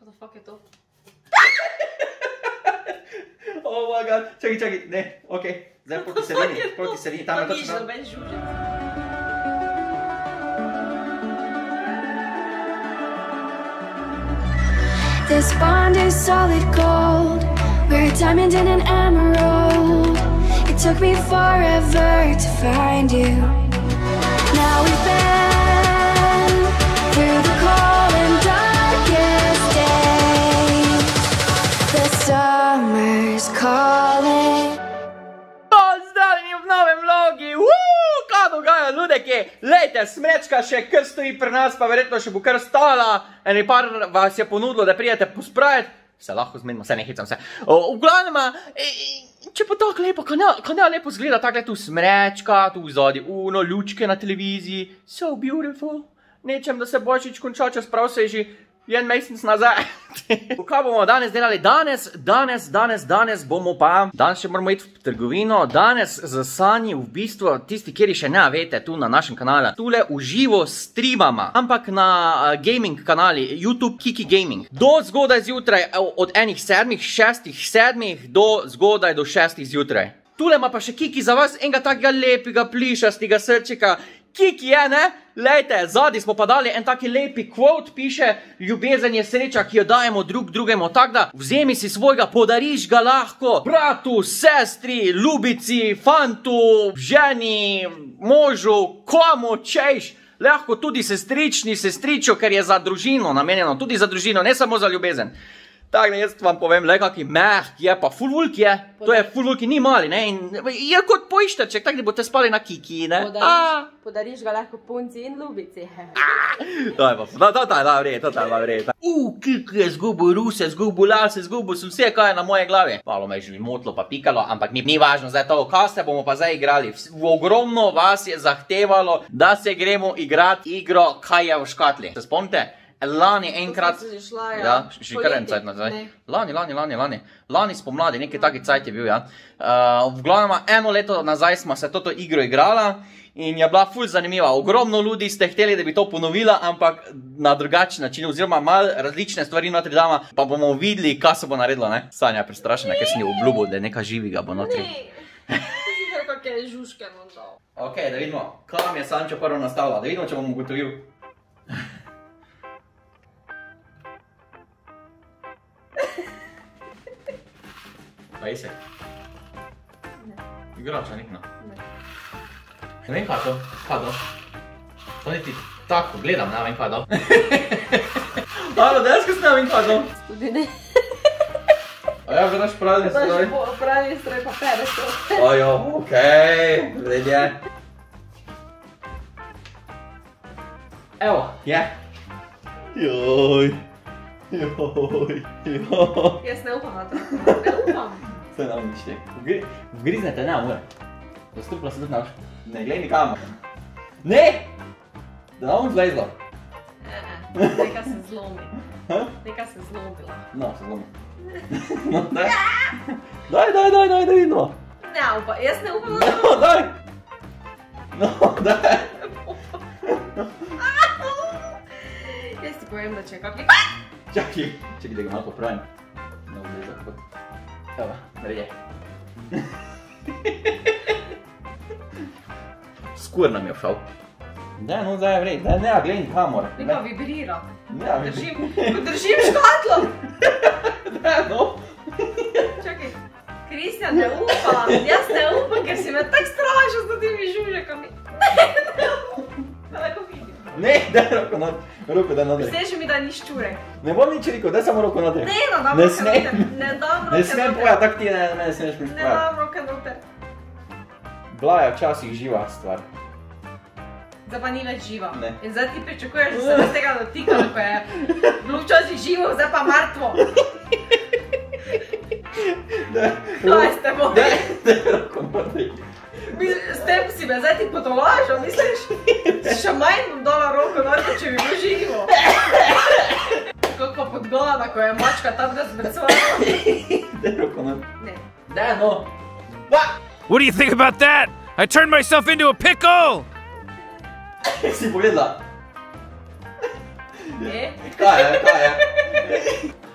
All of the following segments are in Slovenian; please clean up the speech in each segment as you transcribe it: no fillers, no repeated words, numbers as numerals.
the fuck je to? Oh my god, čakaj, ne, okej. Zdaj proti sredini, tam je To ni točno. noben žužek. This bond is solid gold. We're a diamond and an emerald. It took me forever to find you. Now we've been through the cold and darkest days. The summer's calling. Pozdravljeni v novem vlogi, kaj dogaja, ljudeki? Lejte, smrečka še kar stoji pri nas, pa verjetno še bo kar stala. Eni par vas je ponudilo, da prijete pospraviti. Se lahko zmenimo, se ne hecam se. V glavnem, če pa tako lepo, ko ne lepo zgleda, takle tu smrečka, tu vzadi uno, lučke na televiziji. So beautiful. Nečem, da se Božič konča, čeprav se je že en mesec nazaj. Kaj bomo danes delali? Danes bomo pa... Danes še moramo iti v trgovino. Danes za Sanji v bistvu, tisti, kjeri še ne vete, tu na našem kanalu, tule uživo streamama, ampak na gaming kanali, YouTube Kiki Gaming. Do zgodaj zjutraj, od enih 6-7 do zgodaj do 6 zjutraj. Tule ima pa še Kiki za vas enega takega lepega, plišastega srčika. Kiki je, ne? Lejte, zadnji smo pa dali en taki lepi quote, piše: ljubezen je sreča, ki jo dajemo drug drugemu, tak da vzemi si svojega, podariš ga lahko bratu, sestri, ljubici, fantu, ženi, možu, komu češ. Lahko tudi sestriču, ker je za družino namenjeno, tudi za družino, ne samo za ljubezen. Tako da jaz vam povem, le kaki mehk je, pa full vulk je. To je full vulk, ni mali, ne? Je kot pojšterček, tako da boste spali na Kiki, ne? Podariš ga lahko punci in ljubici. To je pa vred. Kiki je zgubil ruse, zgubil lase, zgubil sem vse, kaj je na moje glavi. Malo me je že motlo pa pikalo, ampak ni važno zdaj to, kaj se bomo pa zdaj igrali. Ogromno vas je zahtevalo, da se gremo igrati igro, kaj je v škatli. Se spomnite? Lani enkrat... To sem se že šla, ja. Ja, že kar en cajt nazaj. Lani spomladi, neki taki cajt je bil, ja. V glavnem, eno leto nazaj smo se toto igro igrala in je bila ful zanimiva. Ogromno ljudi ste hteli, da bi to ponovila, ampak na drugačen način, oziroma malo različne stvari notri dama, pa bomo videli, kaj se bo naredilo, ne? Sanja je prestrašena, ker sem ji obljubil, da je nekaj živega bo notri. Ne, to si že kakšne žužke nam dal. Ok, da vidimo, kam je Sančo prvo nastavila, da vidimo, če bom ugotovil. Pa jesek? Ne. Igrača nekno? Ne. Ne vem kaj to? Kaj to? To niti tako gledam, ne vem kaj to. Alo, dejansko se ne vem kaj to? Tudi ne. A ja, gledaš pravi stroj? Pravi stroj pa pere stroj. Ojo, okej, red je. Evo, je. Joj. Jaz ne upam na to. Ne upam. Se ne nič ne. Vgriznete, ne, mora. Dostupno se tudi naš. Ne, glej nikamo. Ne! Da nam zlezlo. Nekaj se zlomi. Nekaj se zlomila. No, se zlomi. No, daj. Daj, da vidimo. Ne upam, jaz ne upam na to. No, daj. No, daj. Jaz ti povem, da če je kakvi... Čakaj, da ga malo popravim. No, vleza, kot. Evo, naredje. Skur nam je všel. Daj, no, zdaj je vred. Daj, ne, gledaj kamor. Neka vibrira. Ne, Držim škatlo. Daj, no. Čakaj, Kristjan, ne upam. Jaz ne upam, ker si me tak strašil s temi žužekami. Ne upam. Da lahko vidim. Ne, daj roko noter. Roko daj noter. Zdaj že mi da ni ščurek. Ne bom nič rekel, daj samo roko noter. Ne, no, dam roke noter. Ne dam roke noter. Ne smem povedati, tak ti ne smeš mi Ne povedati. dam roke noter. Bila je včasih živa stvar. Zdaj pa ni več živa. Ne. In zdaj ti pričakuješ, da se nas tega dotikalo, ko je bilo včasih živo, zdaj pa mrtvo. Kaj s teboj? Daj roko noter. S tem si me zdaj ti potolažil, misliš? Še manj bom dala roko noter, če bi bilo živo. Kako podgolana, ko je mačka tam razmrcvala. Daj roko noter. Ne. Daj, no. What do you think about that? I turned myself into a pickle! Si povedala? Ne? Kaj je?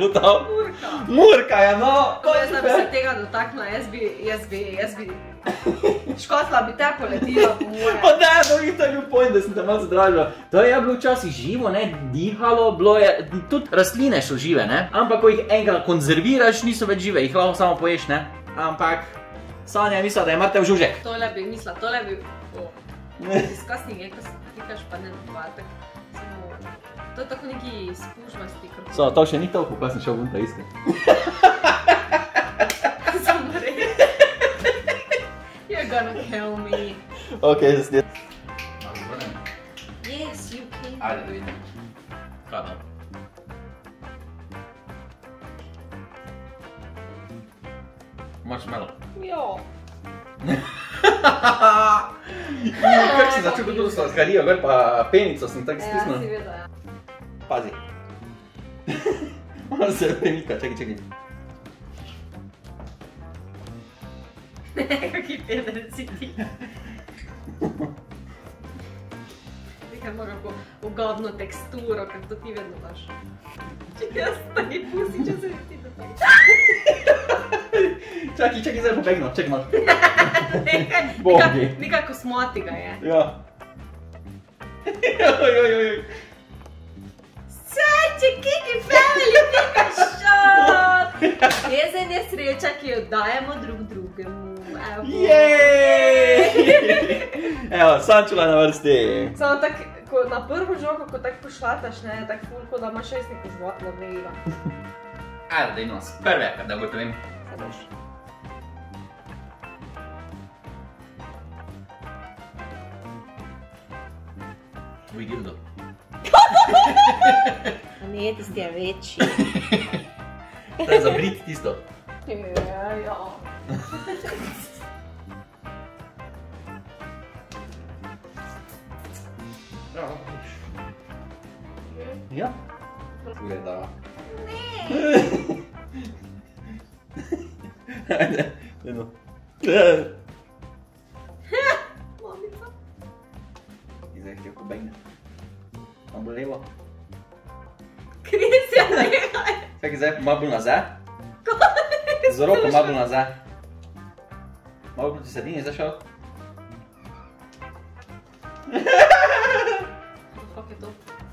putal. Murka je, no. Jaz da bi se tega dotaknila, jaz bi škotla bi te poletila po moje. Pa ne, to je to ljub pojem, da sem te malo zadražila. To je bilo včasih živo, ne, dihalo, bilo je, tudi rastline so žive, ne. Ampak, ko jih enkrat konzerviraš, niso več žive, jih lahko samo poješ, ne. Ampak, Sanja je mislila, da je mrtev žužek. Tole bi mislila, tole bi... Disgusting je, ko se tikaš pa ne dobatek. To je tako neki spužmasti. So, to še ni toliko, ko sem šel vunta iskati. Samo reči. You're gonna kill me. Ok, zasnije. Yes, you can. Ajde da vidim. Kaj da? Marshmallow. Jo. Kako si začel, kot so zgarijo, gor pa penico sem tako stisnil. Ja, si vedel, ja. Pazi. Ona se premika, čekaj. Kaki peder si ti. Nekaj ima kako ugodno teksturo, kak to ti vedno daš. Če jaz taki pusi, če se ti da tako. Čakaj, zdaj pobegno, čekaj malo. Bogi. Nekaj kosmotiga je. Ja. Joj. Such a kiki family pika shot! Jezen je sreča, ki jo dajemo drug drugemu. Jej! Evo, Sančula na vrsti. Samo tako, na prvo žogo, ko tako pošlataš, ne, tako fulko, da imaš šest neko žvotno vnega. Ajde, da imamo s prve, da gotovim. Se boš. Tvoj dildo. Ne, tisti je večji. To je za brit tisto. Ja. Ja. Gleda. Ajde, jedno. Mamica. I zdaj htio pobegne. Malo bolj levo. Kristjan, nekaj. Čakaj, zdaj malo bolj nazaj. Z roko malo bolj nazaj. Malo proti sredini je zašel. Fuck je to?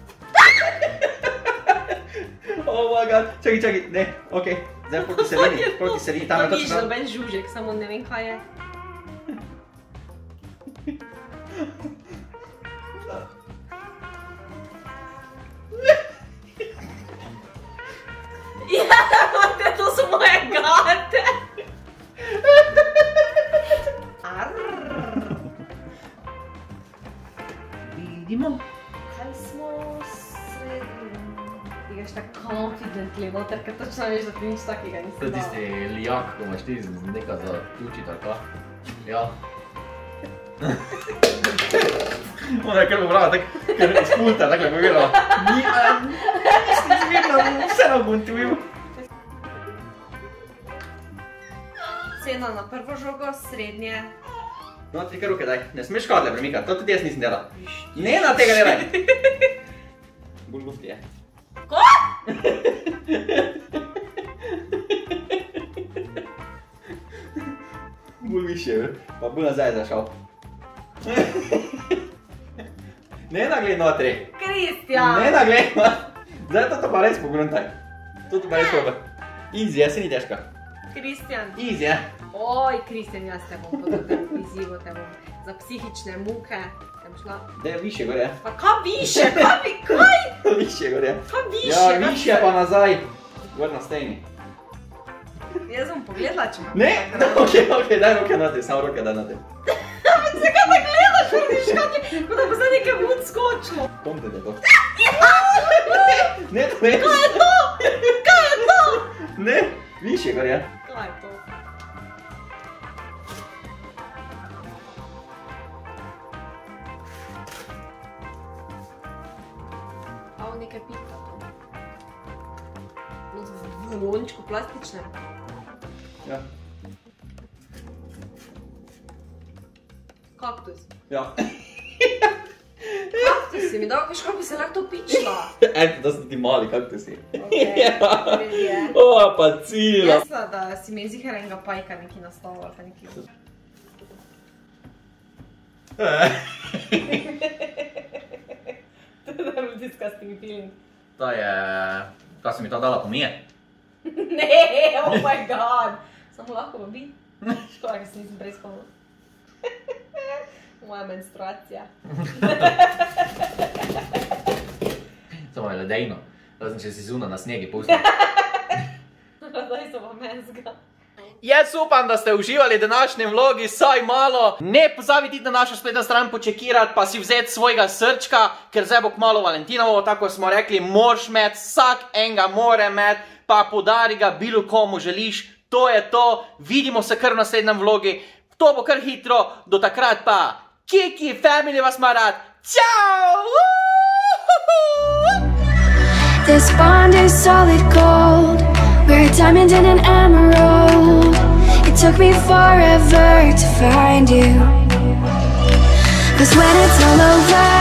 Oh my god. Čakaj, ne, okej. Zdaj proti sredini, tam je To ni točno. noben žužek, samo ne vem kaj je. Ja, to so moje gate. Vidimo. Kaj smo srednji? Ti gaš tako confidently noter, ker točno veš, da ti nič takega nisi To je dal. tisti lijak, ko imaš ti nekaj za ključi, tako. Ja. Ona je kar pobrala, tako iz pulta, tako je povedala. Nisem zmerna, vse na buntu bil. Cena na prvo žogo, srednje. No, ti kar ruke daj, ne smeš škodle premikati, to tudi jaz nisem delal. Ne na tega ne daj. Bolj lufti je. Ko? Bolj više, pa bolj nazaj zašel. Ne nagled notri. Kristjan! Ne nagled. Zdaj to pa res pogruntaj. To pa res proba. Easy, jaz se ni težka. Kristjan! Easy, ja. Oj, Kristjan, jaz te bom podoben izzivu, te bom za psihične muke. Te bom šla... Daj više gore. Pa kaj više? Kaj? Više gore. Kaj više? Ja, više pa nazaj. Gor na steni. Jaz bom pogledala, če imam. Ne, okej, daj roke notri, samo roke daj notri. Zakaj da gledaš, vidiš, kot da bo zdaj nekaj vod skočilo. Kom te je to? Ne, ne. Kaj je to? Kaj je to? Ne, više gore. Kaj je to? Ovo nekaj pika to. V lončku plastičnem. Ja. Kaktus. Ja. kaktusi mi dal, veš, kako bi se lahko to pičila. Eto, da so ti mali kaktusi. Okay, O, pa cila. Jasna, da si mi zihar enega pajka neki nastavila, pa neki. To je najbolj disgusting feeling. To je... Kaj si mi to dala pomije? Ne, oh my god. Samo lahko pa bi. Škoda, ker se nisem prej spomnila. Moja menstruacija. Samo je ledejno. Razen, če si zuna na snegi pusti. Daj se pa menzga. Jaz upam, da ste uživali v današnjem vlogi, saj malo. Ne pozabite iti na našo spletno stran počekirati, pa si vzeti svojega srčka, ker zdaj bo kmalu Valentinovo, tako smo rekli, moraš imeti, vsak enega more imeti, pa podari ga bilo komu želiš. To je to, vidimo se kar v naslednjem vlogi. To bo kar hitro, do takrat pa Kiki Family vas ima rad. Ciao! This bond is solid gold. We're a diamond and an emerald. It took me forever to find you. 'Cause when it's all over